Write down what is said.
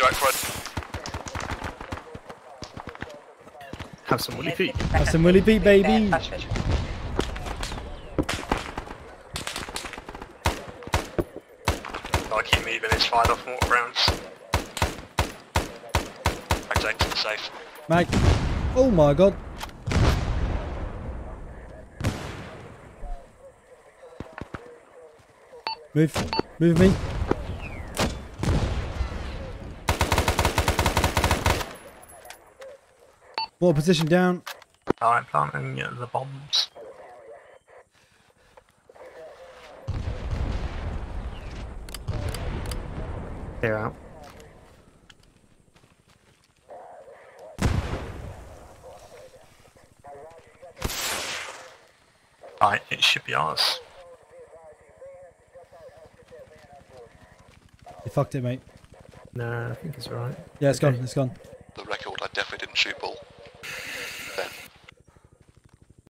Jack Red. Have some woolly feet. Have some woolly feet, baby. I keep moving, it's fine off more rounds. Exit to the safe. Mate. Oh my god. Move. Move me. More position down. Alright, planting the bombs. Clear out. Right, it should be ours. You fucked it, mate. No, I think it's alright. Yeah, it's gone. It's gone. The record, I definitely didn't shoot bull. Then.